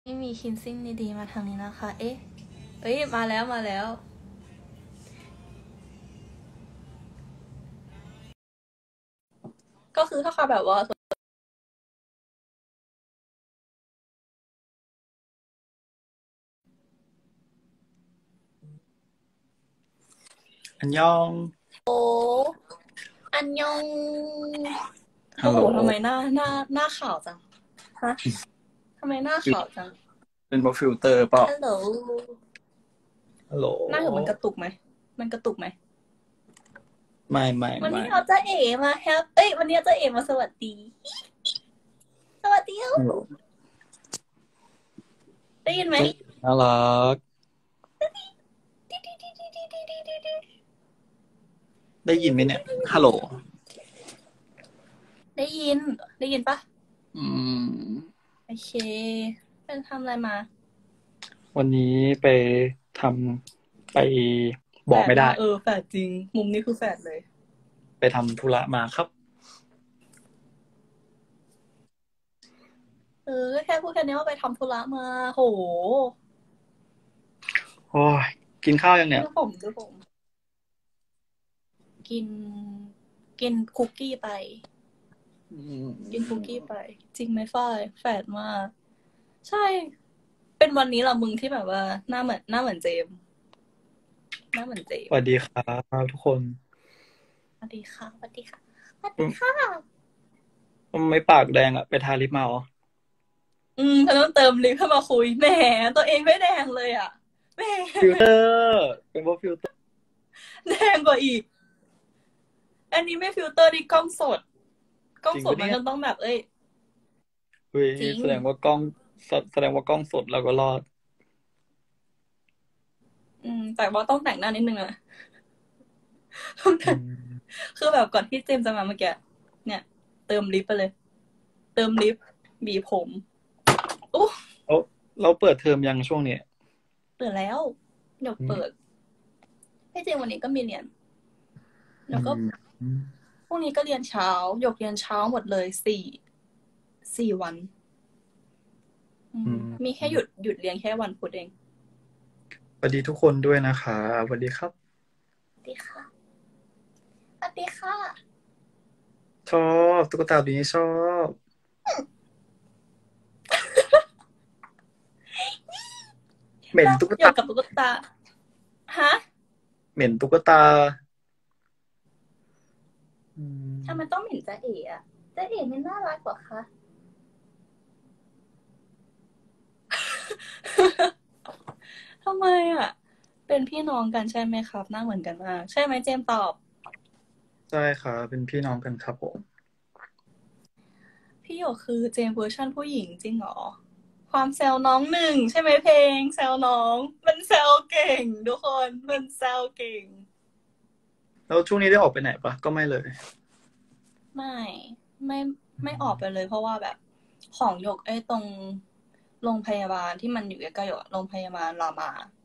ไม่มีคินซิ่งดีๆมาทางนี้นะคะ เอ๊ะเอ้ยมาแล้วมาแล้ว ก็คือถ้าเขาแบบว่าอันยองโอ้อันยองฮัลโหลโอ้โหทำไมหน้าขาวจังฮะทำไมหน้าขาวจังเป็นเพราะฟิลเตอร์เปล่าฮัลโหลฮัลโหลหน้าถึงมันกระตุกไหมมันกระตุกไหมไม่วันนี้เอาจ้าเอ๋มาแฮปวันนี้เอาจ้าเอ๋มาสวัสดีสวัสดีฮัลโหลได้ยินไหมน่ารักได้ยินไหมเนี่ยฮัลโหลได้ยินได้ยินปะอืมโอเคเป็นทำอะไรมาวันนี้ไปทำไปบอกไม่ได้แฝดจริงมุมนี้คือแฝดเลยไปทำธุระมาครับแค่พูดแค่นี้ว่าไปทำธุระมาโหโอ้ยกินข้าวยังเนี่ยด้วยผมกินกินคุกกี้ไปกินคุกกี้ไป จริงไหมฝ้ายแฝดมากใช่ เป็นวันนี้ละมึงที่แบบว่าหน้าเหมือนเจมส์หน้าเหมือนเจมส์สวัสดีครับทุกคนสวัสดีค่ะสวัสดีค่ะสวัสดีค่ะทำไมปากแดงอ่ะไปทาลิปมาเหรอฉันต้องเติมลิปเข้ามาคุยแหมตัวเองไม่แดงเลยอ่ะแหมฟิลเตอร์เป็นเพราะฟิลเตอร์แดงกว่าอีก อันนี้ไม่ฟิลเตอร์ดิกล้องสดกล้องจริงสดมันปะเนี่ยก็ต้องแบบเฮ้ยจริงแสดงว่ากล้องแสดงว่ากล้องสดเราก็รอดแต่ว่าต้องแต่งหน้านิดนึงอะต้องแต่ง คือแบบก่อนที่เจมส์จะมาเมื่อกี้เนี่ย เติมลิปไปเลย เติมลิปบีผมอู้เราเปิดเทอมยังช่วงนี้เปิดแล้วเดี๋ยวเปิดให้เจมส์วันนี้ก็มีเรียนเดี๋ยวก็พรุ่งนี้ก็เรียนเช้าหยกเรียนเช้าหมดเลยสี่วันมีแค่หยุดเรียนแค่วันพุธเองสวัสดีทุกคนด้วยนะคะสวัสดีครับสวัสดีค่ะสวัสดีค่ะชอบตุ๊กตาตัวนี้ชอบเหม็นตุ๊กตาหยกกับตุ๊กตาฮะเหม็นตุ๊กตาทำไมต้องเห็นจ๊ะเอ๋อะจ๊ะเอ๋มันน่ารักกว่าคะทำไมอ่ะเป็นพี่น้องกันใช่ไหมครับหน้าเหมือนกันมากใช่ไหมเจมส์ตอบใช่ค่ะเป็นพี่น้องกันครับผมพี่หยกคือเจมส์เวอร์ชันผู้หญิงจริงเหรอความแซวน้องหนึ่งใช่ไหมเพลงแซวน้องมันแซวเก่งทุกคนมันแซวเก่งแล้วช่วงนี้ได้ออกไปไหนปะก็ไม่เลยไม่ไม่ไม่ออกไปเลยเพราะว่าแบบของหยกตรงโรงพยาบาลที่มันอยู่ใกล้ๆหยกโรงพยาบาลรามา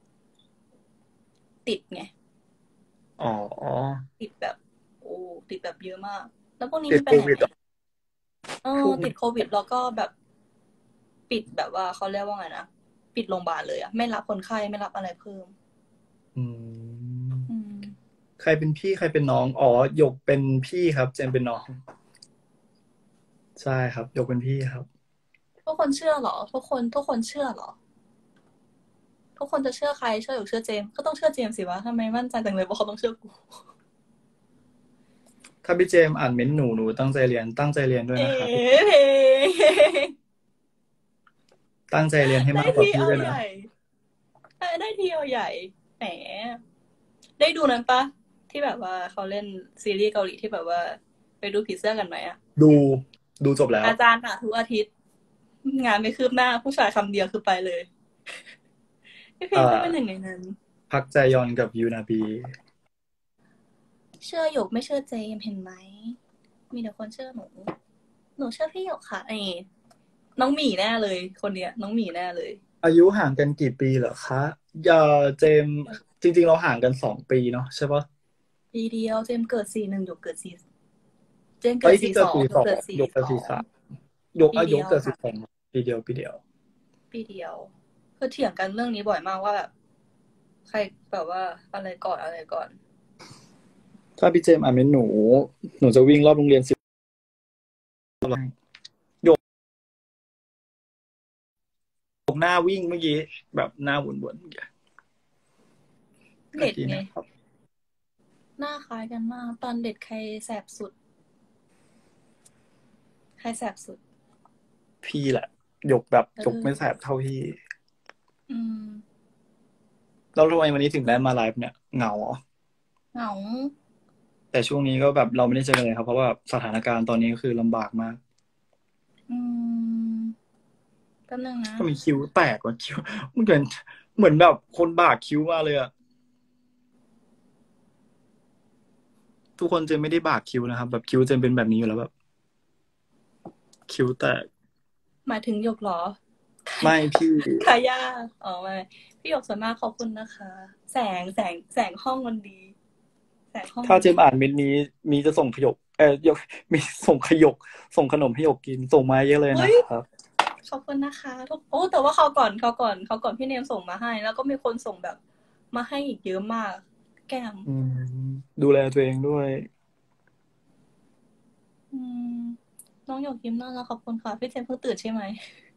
ติดไงอ๋อติดแบบโอ้ติดแบบเยอะมากแล้วพวกนี้ติดไม่ไปไหนไงโควิดเหรอช่วงติดโควิดแล้วก็แบบปิดแบบว่าเขาเรียกว่าไงนะปิดโรงพยาบาลเลยอะไม่รับคนไข้ไม่รับอะไรเพิ่มอืมอืมใครเป็นพี่ใครเป็นน้องอ๋อหยกเป็นพี่ครับเจนเป็นน้องใช่ครับหยกเป็นพี่ครับทุกคนเชื่อเหรอทุกคนเชื่อเหรอทุกคนจะเชื่อใครเชื่อหรือเชื่อเจมส์ก็ต้องเชื่อเจมส์สิวะทำไมมั่นใจจังเลยว่าเขาต้องเชื่อกูถ้าพี่เจมอ่านเม้นต์หนูตั้งใจเรียนด้วยนะครับเพลงตั้งใจเรียนให้ได้มากกว่าทีพี่ด้วยนะเอาใหญ่ได้ทีเอาใหญ่แหมได้ดูนั้นปะที่แบบว่าเขาเล่นซีรีส์เกาหลีที่แบบว่าไปดูผีเสื้อกันไหมอะดูดูจบแล้วอาจารย์อะทุกอาทิตย์งานไม่คืบหน้าผู้ชายคำเดียวคือไปเลยพี่เพลอ่งก็เป็นหนึ่งาในนั้นพักใจยอนกับยูนาบีเชื่อหยกไม่เชื่อเจมส์เห็นไหมมีแต่คนเชื่อหนูเชื่อพี่หยกค่ะน้องหมีแน่เลยคนเนี้ยน้องหมีแน่เลยอายุห่างกันกี่ปีเหรอคะอย่าเจมจริงๆเราห่างกัน2 ปีเนาะใช่ปะปีเดียวเจมส์เกิด41หยกเกิด4เจมส์เอ้เกิดยพี่เกิด 42หยก 42 เกิดหยกเกิด 42 43หยกปีอายุเดียวค่ะเกิด12ปีเดียวปีเดียวคือเถียงกันเรื่องนี้บ่อยมากว่าแบบใครแบบว่าอะไรก่อนอะไรก่อนถ้าพี่เจมส์อ่านเป็นหนูจะวิ่งรอบโรงเรียน10 หยกหน้าวิ่งเมื่อกี้แบบหน้าวนๆเมื่อกี้เด็ดดีไงนะครับหน้าคล้ายกันมากตอนเด็ดใครแสบสุด ใครแสบสุดพี่แหละหยกแบบหยกไม่แสบเท่าพี่อืมแล้วทำไมวันนี้ถึงได้มาไลฟ์เนี่ยเหงาเหรอเหงาแต่ช่วงนี้ก็แบบเราไม่ได้เจอกันเลยครับเพราะว่าสถานการณ์ตอนนี้ก็คือลำบากมากอืมแป๊บนึงนะก็มีคิ้วแตกว่ะคิ้วเหมือนแบบคนบากคิ้วมาเลยอะทุกคนเจนไม่ได้บากคิ้วนะครับแบบคิ้วเจนเป็นแบบนี้อยู่แล้วแบบคิ้วแตกหมายถึงหยกเหรอไม่พี่คาย่าอ๋อไม่พี่หยกส่วนมากขอบคุณนะคะ แสงห้องมันดี แสงห้องถ้าเจมอ่านเม็ดนี้มีจะส่งขยกยกมีส่งส่งขนมให้หยกกินส่งมาเยอะเลยนะครับขอบคุณนะคะทุกแต่ว่าเขาวก่อนพี่เนมส่งมาให้ แล้วก็มีคนส่งแบบมาให้อีกเยอะมาก แก้มดูแลตัวเองด้วยน้องหยกยิ้มน่ารักขอบคุณค่ะพี่เจมส์เพิ่งตื่นใช่ไหม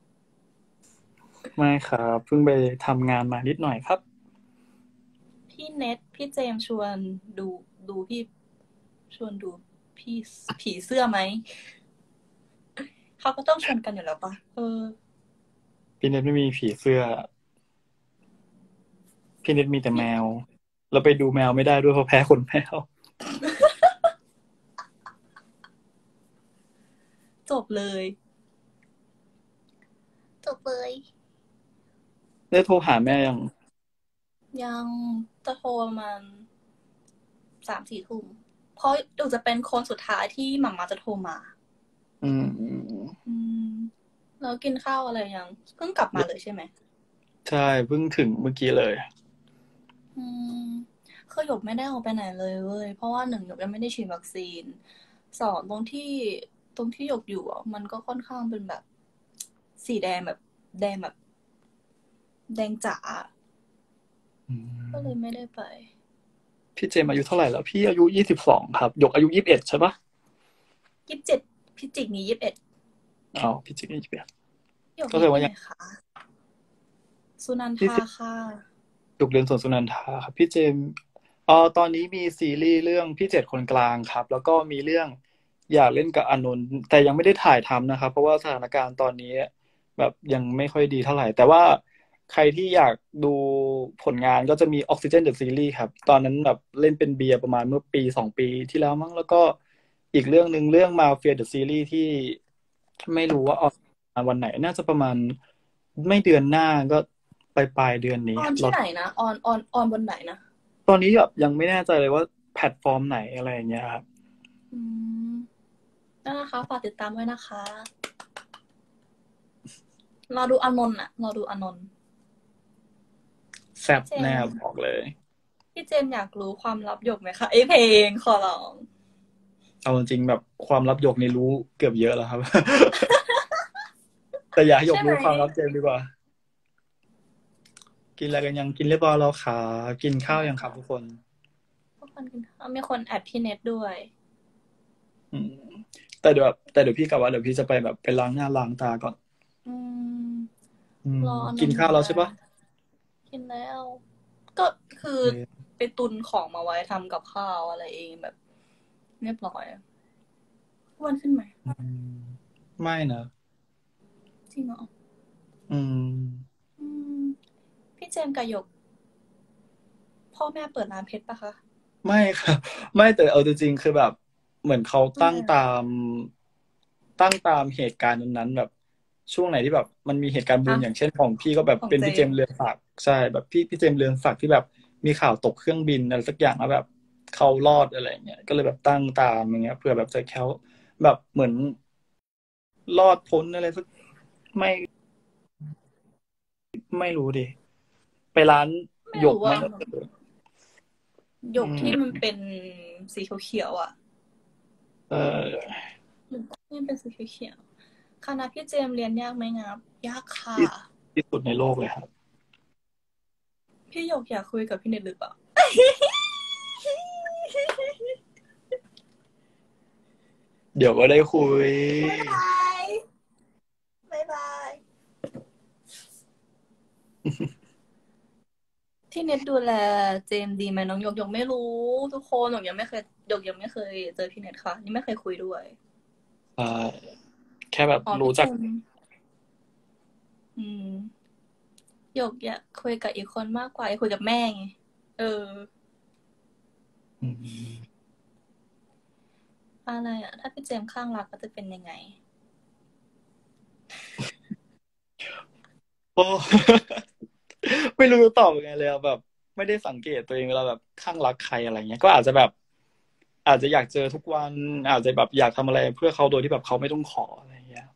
ไม่ครับเพิ่งไปทำงานมานิดหน่อยครับพี่เน็ตพี่เจมส์ชวนดูพี่ชวนดูพี่ผีเสื้อไหมเขาก็ต้องชวนกันอยู่แล้วปะพี่เน็ตไม่มีผีเสื้อ พี่เน็ตมีแต่แมว เราไปดูแมวไม่ได้ด้วยเพราะแพ้ขนแมวจบเลยได้โทรหาแม่ยังยังจะโทรประมาณ3-4 ทุ่มเพราะดูจะเป็นคนสุดท้ายที่หม่ามาจะโทรมา แล้วกินข้าวอะไรยังเพิ่งกลับมาเลยใช่ไหมใช่เพิ่งถึงเมื่อกี้เลยคือหยกไม่ได้ออกไปไหนเลยเว้ยเพราะว่า1หยกยังไม่ได้ฉีดวัคซีน2ตรงที่หยกอยู่อ่ะมันก็ค่อนข้างเป็นแบบสีแดงแบบแดงแบบแดงจ๋าก็เลยไม่ได้ไปพี่เจมอายุเท่าไหร่แล้วพี่อายุ22ครับหยกอายุ21ใช่ปะ 27พิจิกนี้21 อ๋อพี่เจม21 หยกเรียนที่ไหนคะสุนันทาค่ะหยกเรียนสวนสุนันทาครับพี่เจมตอนนี้มีซีรีส์เรื่องพี่เจ็ดคนกลางครับแล้วก็มีเรื่องอยากเล่นกับอานนท์แต่ยังไม่ได้ถ่ายทำนะครับเพราะว่าสถานการณ์ตอนนี้แบบยังไม่ค่อยดีเท่าไหร่แต่ว่าใครที่อยากดูผลงานก็จะมี Oxygen the Series ครับตอนนั้นแบบเล่นเป็นเบียร์ประมาณเมื่อปี2 ปีที่แล้วมั้งแล้วก็อีกเรื่องหนึ่งเรื่อง Mafia the Series ที่ไม่รู้ว่าออกวันไหนน่าจะประมาณไม่เดือนหน้าก็ปลายเดือนนี้ออนที่ไหนนะออนบนไหนนะตอนนี้แบบยังไม่แน่ใจเลยว่าแพลตฟอร์มไหนอะไรอย่างเงี้ยครับนั่นนะคะฝากติดตามด้วยนะคะรอดูอานนท์รอดูอานนท์แซ่บแน่บอกเลยพี่เจมอยากรู้ความลับหยกไหมคะไอเพลงขอร้องเอาจริงแบบความลับหยกนี่รู้เกือบเยอะแล้วครับ แต่อย่าให้หยกรู้ความลับเจมดีกว่ากินอะไรกันยังกินเรียบร้อยแล้วค่ะกินข้าวยังครับทุกคนกินข้าวมีคนแอดพี่เน็ตด้วยแต่เดี๋ยวพี่กลับว่าเดี๋ยวพี่จะไปแบบไปล้างหน้าล้างตาก่อนรอกินข้าวแล้วใช่ปะกินแล้ว ก็คือไปตุนของมาไว้ทำกับข้าวอะไรเองแบบเรียบร้อยอ้วนขึ้นไหมไม่นะจริงเหรอพี่เจมกับหยกพ่อแม่เปิดร้านเพชรปะคะไม่ครับไม่แต่เอาจริงๆคือแบบเหมือนเขาตั้งตามเหตุการณ์นั้นๆแบบช่วงไหนที่แบบมันมีเหตุการณ์บุญอย่างเช่นของพี่ก็แบบเป็นพี่เจมเรืองศักดิ์ใช่แบบพี่เจมเรืองศักดิ์ที่แบบมีข่าวตกเครื่องบินอะไรสักอย่างแล้วแบบเขารอดอะไรเงี้ยก็เลยแบบตั้งตามอย่างเงี้ยเผื่อแบบจะแคล้วแบบเหมือนรอดพ้นอะไรสักไม่รู้ดิไปร้านหยกมันหยกที่มันเป็นสีเขียวๆอ่ะนี่เป็นสีเขียวคณะพี่เจมเรียนยากไหมงับยากค่ะที่สุดในโลกเลยครับพี่หยกอยากคุยกับพี่เน็ตหรือเปล่าเดี๋ยวก็ได้คุยบ๊ายบายที่เน็ตดูแลเจมดีไหมน้องหยกหยกไม่รู้ทุกคนหยกยังไม่เคยเจอพี่เน็ตค่ะยังไม่เคยคุยด้วยแค่แบบรู้จักหยกอยากคุยกับอีกคนมากกว่าอยากคุยกับแม่ไงอะไรอ่ะถ้าพี่เจมข้างรักก็จะเป็นยังไงโอ้ ไม่รู้จะตอบยังไงเลยแบบไม่ได้สังเกตตัวเองเวลาแบบข้างรักใครอะไรเงี้ยก็อาจจะแบบ อาจจะอยากเจอทุกวันอาจจะแบบอยากทำอะไรเพื่อเขาโดยที่แบบเขาไม่ต้องขออะไรเงี้ย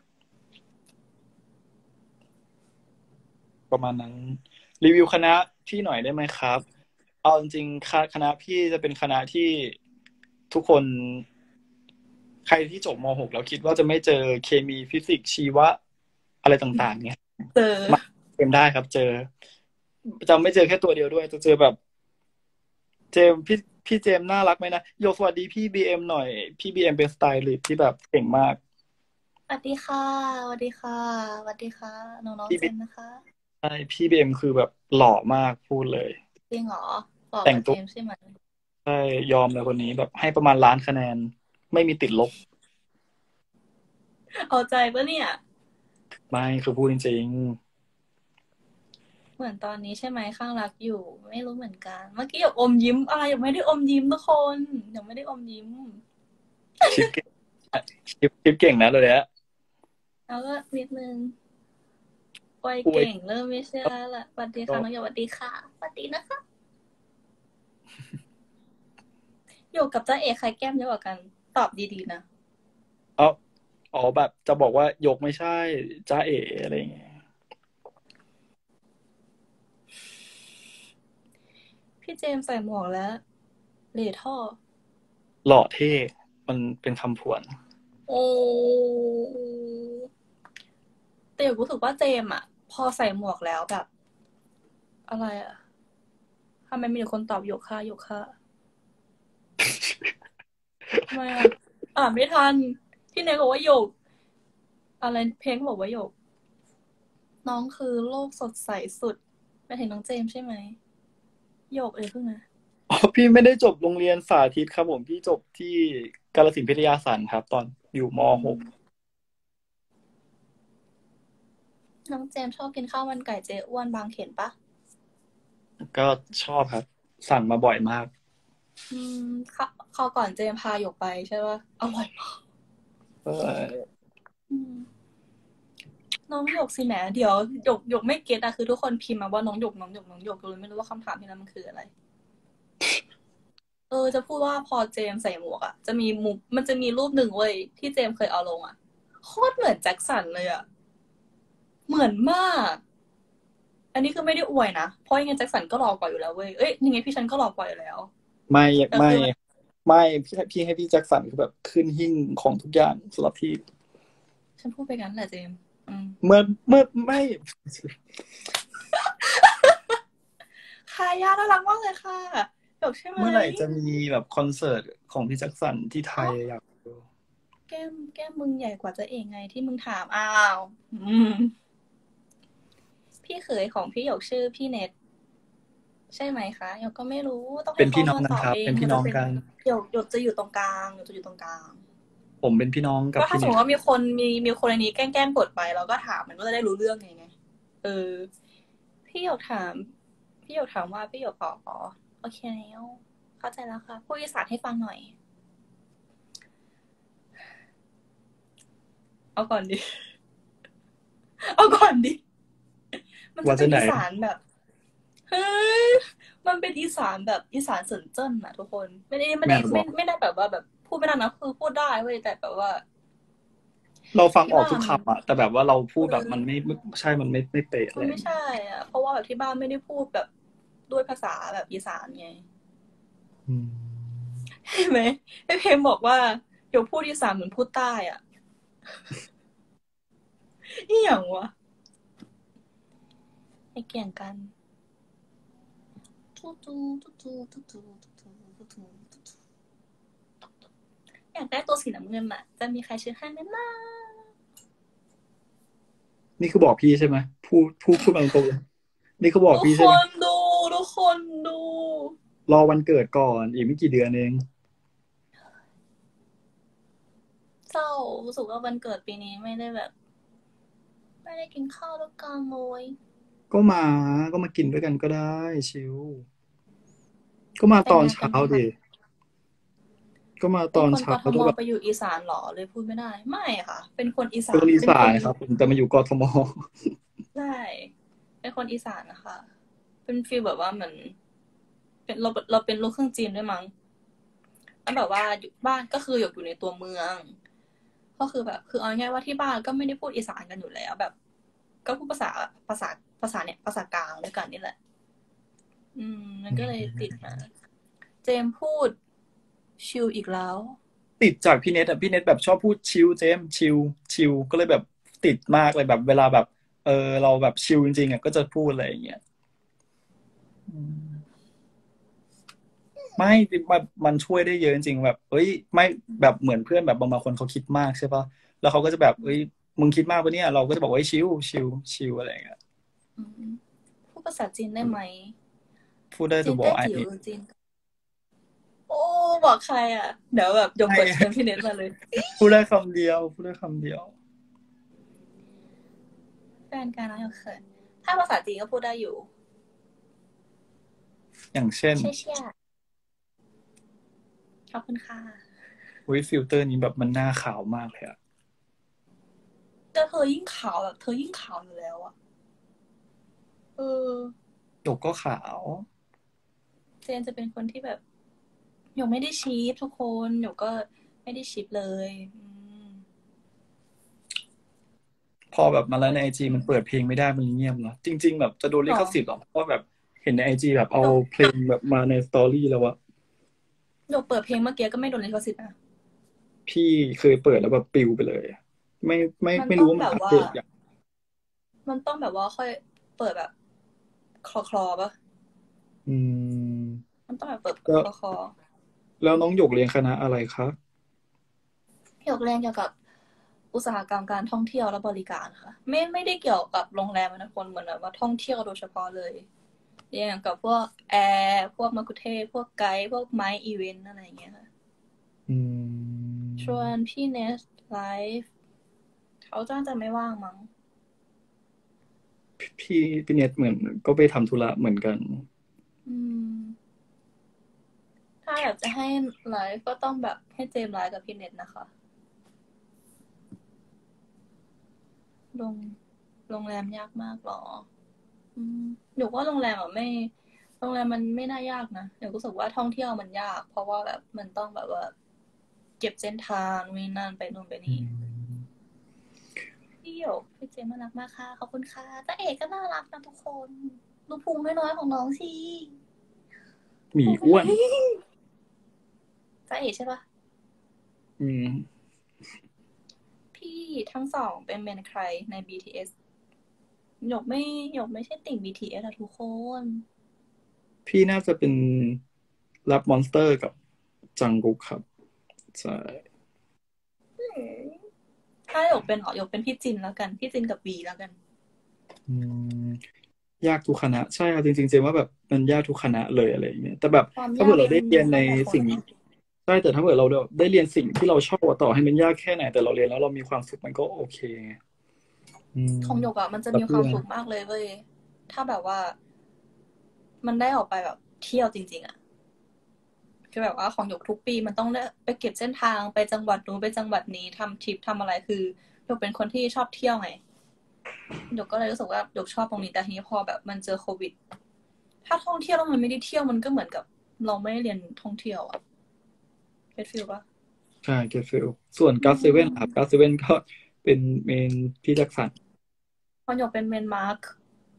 ประมาณนั้นรีวิวคณะพี่หน่อยได้ไหมครับเอาจริงๆคณะพี่จะเป็นคณะที่ทุกคนใครที่จบม .6 แล้วคิดว่าจะไม่เจอเคมีฟิสิกส์ชีวะอะไรต่างๆเนี่ยเจอมาเป็นได้ครับเจอจะไม่เจอแค่ตัวเดียวด้วยจะเจอแบบเจมส์พี่เจมส์น่ารักไหมนะโยสวัสดีพี่บีเอ็มหน่อยพี่บีเอ็มเป็นสไตลิสต์ที่แบบเก่งมากสวัสดีค่ะสวัสดีค่ะสวัสดีค่ะน้องๆเจพี่บีมนะคะใช่พี่บีเอ็มคือแบบหล่อมากพูดเลยจริงเหรอบอกกับเจแต่งตัวมส์ใช่ไหมใช่ยอมเลยคนนี้แบบให้ประมาณ1,000,000 คะแนนไม่มีติดลบเอาใจปะเนี่ยไม่คือพูดจริงเหมือนตอนนี้ใช่ไหมข้างรักอยู่ไม่รู้เหมือนกันเมื่อกี้อยากอมยิ้มอะไรยังไม่ได้อมยิ้มทุกคนยังไม่ได้อมยิ้มๆชิปเก่งชิปเก่งนะเลยอะแล้วก็นิดนึงวัยอวยเก่งเริ่มไม่เชื่อแล้วล่ะสวัสดีค่ะน้องหยกสวัสดีค่ะสวัสดีนะคะหยกกับเจ้าเอกใครแก้มเยอะกว่ากันตอบดีๆนะเอาอ๋อแบบจะบอกว่ายกไม่ใช่จ้าเอ๋อะไรอย่างเงี้ยพี่เจมส์ใส่หมวกแล้วเหล่ท่อหล่อเท่มันเป็นคำผวนโอ้แต่หยกรู้สึกว่าเจมส์อะพอใส่หมวกแล้วแบบอะไรอะทำไมมีแต่คนตอบหยกค่ะหยกค่ะ ทำไมอ่านไม่ทันที่เนยบอกว่าหยกอะไรเพลงบอกว่าหยกน้องคือโลกสดใสสุดไม่ถึงน้องเจมส์ใช่ไหมหยกเพิ่งนะอ๋อพี่ไม่ได้จบโรงเรียนสาธิตครับผมพี่จบที่กาฬสินธุ์พิทยาสันครับตอนอยู่ม .6 น้องเจมส์ชอบกินข้าวมันไก่เจ๊อ้วนบางเขนปะก็ชอบครับสั่งมาบ่อยมากข้าวก่อนเจมส์พาหยกไปใช่ปะอร่อยมากน้องหยกสิแหมเดี๋ยวหยกไม่เก็ตอะคือทุกคนพิมพ์มาว่าน้องหยกน้องหยกน้องหยกเลยไม่รู้ว่าคำถามที่นั้นมันคืออะไรจะพูดว่าพอเจมส์ใส่หมวกอะจะมีมุมมันจะมีรูปหนึ่งเว้ยที่เจมส์เคยเอาลงอะโคตรเหมือนแจ็คสันเลยอะเหมือนมาก อันนี้คือไม่ได้อวยนะ เพราะยังไงแจ็คสันก็หล่อกว่าอยู่แล้วเว้ยเอ้ยยังไงพี่ฉันก็หล่อกว่าอยู่แล้วไม่ไม่แต่คือไม่พี่ให้พี่แจ็คสันคือแบบขึ้นหิ้งของทุกอย่างสำหรับพี่ฉันพูดไปงั้นแหละเจมส์เมื่อไม่ค่ะย่าน่ารักมากเลยค่ะหยกใช่ไหมเมื่อไหร่จะมีแบบคอนเสิร์ตของพี่แจ็คสันที่ไทยอยากดูแก้มมึงใหญ่กว่าจะเองไงที่มึงถามอ้าว พี่เขยของพี่หยกชื่อพี่เน็ตใช่ไหมคะหยกก็ไม่รู้ต้องให้เขาเป็นพี่น้องมาตอบเองกันครับเป็นพี่เขาจะเป็นน้องกันหยกจะอยู่ตรงกลางหยกจะอยู่ตรงกลางผมเป็นพี่น้องกับก็ถ้าสมมพี่เน็ตติว่ามีคนอันนี้แกล้งกดไปเราก็ถามมันก็จะได้รู้เรื่องไงเออพี่หยกถามพี่หยกถามว่าพี่หยกอ๋อโอเคแล้วเข้าใจแล้วค่ะพูดอีสานให้ฟังหน่อยเอาก่อนดิเอาก่อนดิมันจะว่าจะไหนเป็นอีสานแบบเฮ้ยมันเป็นอีสานแบบอีสานเซินเจิ้นอะทุกคนไม่ได้แม่บอกไม่ได้แบบว่าแบบพูดไม่ได้นะคือพูดได้เว้ยแต่แบบว่าเราฟังที่บ้านออกทุกคำอะแต่แบบว่าเราพูดแบบมันเออไม่ใช่มันไม่เป๊ะเลยมันไม่ใช่อ่ะเพราะว่าแบบที่บ้านไม่ได้พูดแบบด้วยภาษาแบบอีสานไงอืมเห็นไหมไอ้เพมบอกว่าเดี๋ยวพูดอีสานเหมือนพูดใต้อ่ะนี่อย่างวะให้เกี่ยงกันทูทูทูทูทูทูทูทูทูอยากได้ตัวสีน้ำเงินอะจะมีใครซื้อให้ไหมนะนี่คือบอกพี่ใช่ไหมพูดมาตรงๆนี่คือบอกพี่ใช่ไหมทุกคนดูรอวันเกิดก่อนอีกไม่กี่เดือนเองเศร้ารู้สึกว่าวันเกิดปีนี้ไม่ได้แบบ ไม่ได้กินข้าวด้วยกันเลยก็มากินด้วยกันก็ได้ชิวก็มาตอนเช้าดิก็มาตอนเช้าเป็นคนกทมก็แบบไปอยู่อีสานหรอเลยพูดไม่ได้ไม่ค่ะเป็นคนอีสาเป็น นคนอีสานครับผมแต่มาอยู่กทมใช่เป็นคนอีสานนะคะเป็นฟีลแบบว่าเหมือนเป็นเราเป็นลูกครึ่งจีนด้วยมั้งแล้วแบบว่าบ้านก็คืออยู่ในตัวเมืองก็คือแบบคือเอาง่ายว่าที่บ้านก็ไม่ได้พูดอีสานกันอยู่แล้วแบบ ก็พูดภาษาเนี่ยภาษากลางด้วยกันนี่แหละมันก็เลยติดมาเจมพูดชิลอีกแล้วติดจากพี่เน็ตอ่ะพี่เน็ตแบบชอบพูดชิลเจมชิลก็เลยแบบติดมากเลยแบบเวลาแบบเราแบบชิลจริงๆอ่ะก็จะพูดอะไรอย่างเงี้ยไม่มันช่วยได้เยอะจริงๆแบบไม่แบบเหมือนเพื่อนแบบบางคนเขาคิดมากใช่ปะแล้วเขาก็จะแบบมึงคิดมากปะเนี่ยเราก็จะบอกว่าชิลอะไรอย่างเงี้ยพูดภาษาจีนได้ไหมพูดได้แต่บอกไอ้จีนโอ้บอกใครอ่ะเดี๋ยวแบบยกบทเชิญพี่เน็ตมาเลยพูดได้คำเดียวแฟนกันนะยังเขินถ้าภาษาจีนก็พูดได้อยู่อย่างเช่นเชี่ยขอบคุณค่ะฟิลเตอร์นี้แบบมันหน้าขาวมากเลยอะแต่เธอยิ่งขาวแบบเธอยิ่งขาวอยู่แล้วอ่ะหยกก็ขาวเจนจะเป็นคนที่แบบหยกไม่ได้ชีพทุกคนหยกก็ไม่ได้ชีพเลยพอแบบมาแล้วในไอจีมันเปิดเพลงไม่ได้มันเงียบเนาะจริงๆแบบจะโดนลิขสิทธิ์หรอเพราะแบบเห็นในไอจีแบบเอาเพลงแบบมาในสตอรี่แล้วอะหยกเปิดเพลงเมื่อกี้ก็ไม่โดนลิขสิทธิ์นะพี่เคยเปิดแล้วแบบปิวไปเลยไม่รู้ว่ามันอัปเดตอย่างมันต้องแบบว่าค่อยเปิดแบบคลอป่ะมันต้องแบบเปิดคลอแล้วน้องหยกเรียนคณะอะไรคะหยกเรียนเกี่ยวกับอุตสาหกรรมการท่องเที่ยวและบริการค่ะไม่ได้เกี่ยวกับโรงแรมนะคนเหมือนแบบว่าท่องเที่ยวโดยเฉพาะเลยเรียนกับพวกแอร์พวกมัคคุเทศพวกไกด์พวกไมค์อีเวนต์อะไรอย่างเงี้ยค่ะชวนพี่เนสไลฟ์เขาจะไม่ว่างมั้งพี่เนสเหมือนก็ไปทำธุระเหมือนกันถ้าอยากจะให้ไลฟ์ก็ต้องแบบให้เจมไลฟ์กับพี่เนสนะคะโรงแรมยากมากหรอหนูว่าโรงแรมโรงแรมมันไม่น่ายากนะหนูรู้สึกว่าท่องเที่ยวมันยากเพราะว่าแบบมันต้องแบบว่าเก็บเส้นทางนู่นนั่นไปนู่นไปนี่พี่หยกพี่เจมน่ารักมากค่ะขอบคุณค่ะจ้าเอกก็น่ารักนะทุกคนดูพุงน้อยๆของน้องสิหมีอ้วนจ้าเอกใช่ปะพี่ทั้งสองเป็นเมนใครใน BTS หยกไม่ใช่ติ่ง BTS อะทุกคนพี่น่าจะเป็นรับมอนสเตอร์กับจังกุกครับใช่ถ้าหยกเป็นพี่จินแล้วกันพี่จินกับวีแล้วกันยากทุกคณะใช่ครับจริงๆเจมว่าแบบมันยากทุกคณะเลยอะไรอย่างเงี้ยแต่แบบถ้าเกิดเราได้เรียนในสิ่งใช่แต่ถ้าเกิดเราได้เรียนสิ่งที่เราชอบต่อให้มันยากแค่ไหนแต่เราเรียนแล้วเรามีความสุขมันก็โอเคของหยกอะมันจะมีความสุขมากเลยเว้ยถ้าแบบว่ามันได้ออกไปแบบเที่ยวจริงๆอะคือแบบว่าของหยกทุกปีมันต้องได้ไปเก็บเส้นทางไปจังหวัดนู้นไปจังหวัดนี้ทำทริปทำอะไรคือหยกเป็นคนที่ชอบเที่ยวไงหยกก็เลยรู้สึกว่าหยกชอบตรงนี้แต่ทีนี้พอแบบมันเจอโควิดถ้าท่องเที่ยวแล้วมันไม่ได้เที่ยวมันก็เหมือนกับเราไม่ได้เรียนท่องเที่ยวอะเก็ตฟิลปะใช่เก็ตฟิลส่วนกัสเซเว่นครับกัสเซเว่นก็เป็นเมนพี่แจ็คสันของหยกเป็นเมนมาร์ค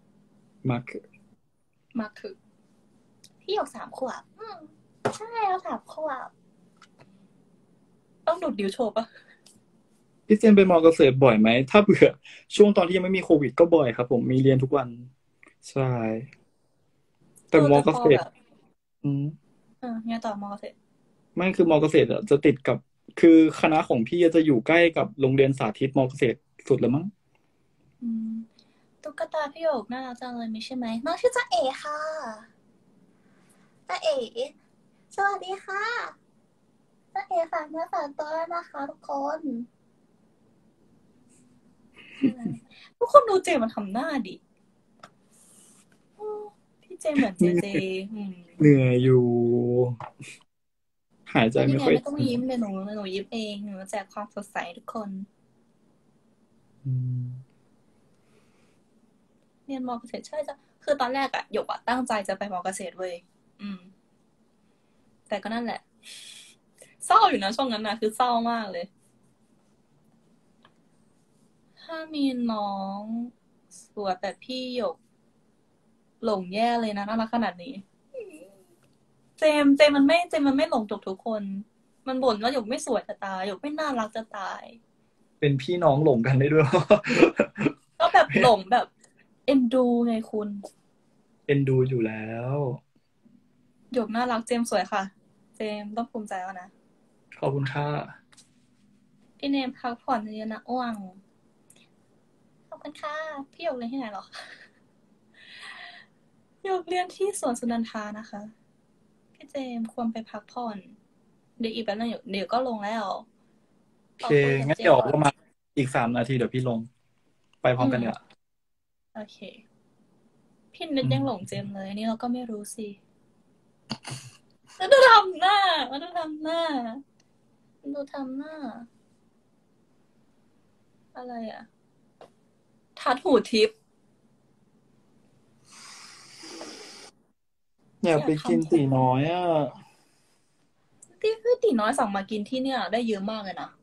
คือพี่หยก3 ขวบใช่แล้ว3 ขวบต้องดูดดิวโชว์ปะพี่เจนไปมอเกษตรบ่อยไหมถ้าเบื่อช่วงตอนที่ยังไม่มีโควิดก็บ่อยครับผมมีเรียนทุกวันใช่แต่มอแต่เกษตรพอแบบอืมไงต่อมอเกษตรไม่คือมอเกษตรอะจะติดกับคือคณะของพี่จะอยู่ใกล้กับโรงเรียนสาธิตมอเกษตรสุดแล้วมั้งอืมตุ๊กตาพี่หยกน่ารักจังเลยมีใช่ไหมน้องชื่อจ๊ะเอ๋ค่ะจ๊ะเอ๋สวัสดีค่ะจ๊ะเอ๋ฝากเนื้อฝากตัวด้วยนะคะทุกคนทุกคนดูเจมันทำหน้าดิพี่เจเหมือนเจเจอืมเหนื่อยอยู่หายใจไม่ได้ไม่ค่อยไงไม่ต้องยิ้มเลยหนูยิ้มเองหนูแจกความสดใสทุกคนอืมเรียนมอเกษตรใช่จ้ะคือตอนแรกอะหยกอะตั้งใจจะไปมอเกษตรเว้ยอืมแต่ก็นั่นแหละเศร้าอยู่นะช่วงนั้นนะคือเศร้ามากเลยถ้ามีน้องสวยแบบพี่หยกหลงแย่เลยนะน่ารักขนาดนี้เจมมันไม่หลงจบทุกคนมันบ่นว่าหยกไม่สวยจะตายหยกไม่น่ารักจะตายเป็นพี่น้องหลงกันได้ด้วยก็แบบหลงแบบเอ็นดูไงคุณเอ็นดูอยู่แล้วหยกน่ารักเจมสวยค่ะเจมต้องภูมิใจแล้วนะขอบคุณค่ะพี่เนมพักผ่อนเยอะนะอ้วงขอบคุณค่ะพี่หยกเรียนที่ไหนหรอคะหยกเรียนที่สวนสุนันทานะคะพี่เจมควรไปพักผ่อนเดี๋ยวอีกแป๊บนึงเดี๋ยวก็ลงแล้วโอเคขอคุยกับงั้นเจมก่อนเดี๋ยวประมาณอีก3 นาทีเดี๋ยวพี่ลงไปพร้ออืมมกันเนี่ยโอเคพี่นิดอืมยังหลงเจมเลยอันนี้เราก็ไม่รู้สิแล้วดูทำหน้าแล้วดูทำหน้าดูทำหน้าอะไรอะทัดหูทิพย์อยากอยากไปกินทำผมตีน้อยอ่ะที่คือตีน้อยสั่งมากินที่เนี่ยได้เยอะมากเลยนะ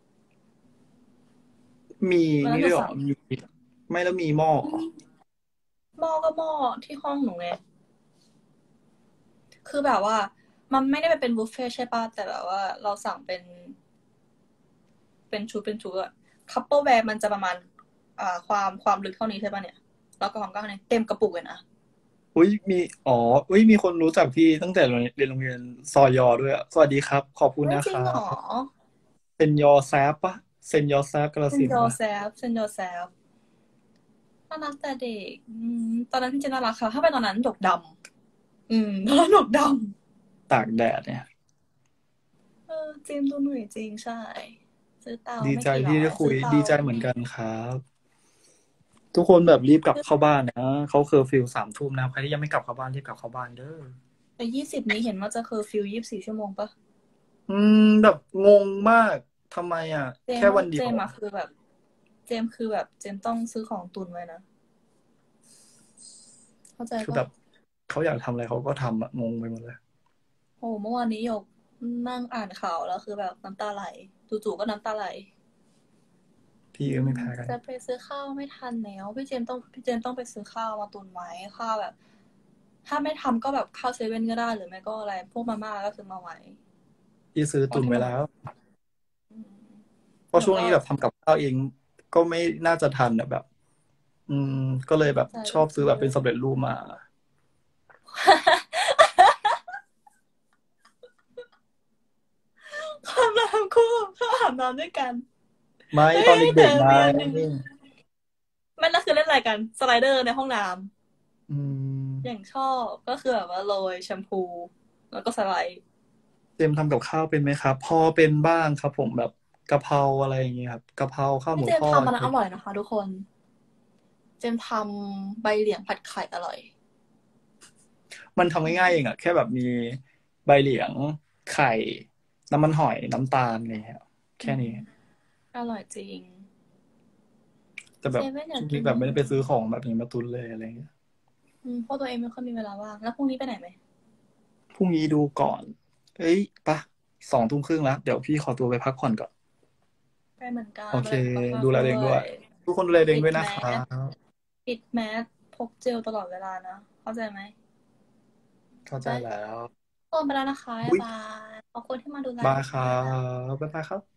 มีวันนั้นนี่ด้วยเหรอจะสั่งมีไม่แล้วมีหม้อเหรอหม้อก็หม้อที่ห้องหนูไงคือแบบว่ามันไม่ได้ไปเป็นบุฟเฟ่ต์ใช่ป่ะแต่แบบว่าเราสั่งเป็นชุดอะคัพเปิลแวร์มันจะประมาณความลึกเท่านี้ใช่ป่ะเนี่ยแล้วก็ความกว้างเนี่ยเต็มกระปุกเลยนะอุ้ยมีอ๋ออุ้ยมีคนรู้จักพี่ตั้งแต่เรียนโรงเรียนซอยอด้วยอะสวัสดีครับขอบคุณเฮ้ยนะครัจริงเหรอบเซนยอแซฟปะเซนยอแซฟกาฬเซนสินธุ์ปะโยแซฟเซนโยแซฟน่ารักแต่เด็กตอนนั้นพี่เจนน่ารักค่ะถ้าไปตอนนั้นหยกดำตอนนั้นหยกดตากแดดเนี่ยำเจมส์ดูเหนื่อยจริงใช่ซื้อเตาดีใจไม่กี่ร้อที่ได้คุยยซื้อเตาดีใจเหมือนกันครับทุกคนแบบรีบกลับเข้าบ้านนะเขาเคอร์ฟิว3 ทุ่มนะใครที่ยังไม่กลับเข้าบ้านรีบกลับเข้าบ้านเด้อแต่20นี้เห็นว่าจะเคอร์ฟิว24 ชั่วโมงปะแบบงงมากทำไมอ่ะเจแค่มว่าวันเดียวเจมอะคือแบบเจมต้องซื้อของตุนไว้นะเข้าใจปะคือแบบเขาอยากทำอะไรเขาก็ทำอะงงไปหมดเลยโอ้เมื่อวานนี้หยกนั่งอ่านข่าวแล้วคือแบบน้ำตาไหลจู่ๆก็น้ำตาไหลพี่ก็ไม่แพ้กันจะไปซื้อข้าวไม่ทันแล้วพี่เจมต้องไปซื้อข้าวมาตุนไว้ข้าวแบบถ้าไม่ทำก็แบบข้าวเซเว่นก็ได้หรือไม่ก็อะไรพวกมาม่าก็ซื้อมาไว้พี่ซื้อเพราะที่มันตุนไว้แล้วอืมเพราะแล้วก็ช่วงนี้แบบทำกับข้าวเองก็ไม่น่าจะทันอะแบบอืมก็เลยแบบใจชอบซื้อก็คือแบบเป็นสำเร็จรูปมาความรักคู่เขาอาบน้ำด้วยกันไม่เฮ้ตอนยแต่เด็กๆไงมีอันหนึ่งไม่น่าคือเล่นอะไรกันสไลเดอร์ในห้องน้อืำอย่างมชอบก็คือแบบว่าโรยแชมพูแล้วก็สไลด์เจมส์ทำกับข้าวเป็นไหมครับพอเป็นบ้างครับผมแบบกะเพราอะไรอย่างเงี้ยครับกะเพราข้าวหพี่มูทอดเจมทำมันอร่อยนะคะทุกคนเจมทำใบเหลียงผัดไข่อร่อยมันทำง่ายๆเองอะแค่แบบมีใบเหลียงไข่น้ำมันหอยน้ำตาลอะไรเงี้ยแค่นี้อร่อยจริงแต่แบบเซเว่นอยาช่วงนี้กกินแบบไม่ได้ไปซื้อของแบบนี้มาตุนเลยอะไรเงี้ยเพราะตัวเองไม่ค่อยมีเวลาว่างแล้วพรุ่งนี้ไปไหนไหมพรุ่งนี้ดูก่อนเอ้ยปะ2 ทุ่มครึ่งแล้วเดี๋ยวพี่ขอตัวไปพักผ่อนก่อนไปเหมือนกันโอเคดูแลสุขภาพดูแลตัวเองด้วยด้วยทุกคนดูแลตัวเอปิดแมงด้วยนะครัสบปิดแมสพกเจลตลอดเวลานะเข้าใจไหมเข้าใจได้แล้วโอนไปแล้วนะคะบ๊ายอุ๊ยบายขอบคุณที่มาดูไลบายครัฟ์ค่ะบบ๊ายบายครับ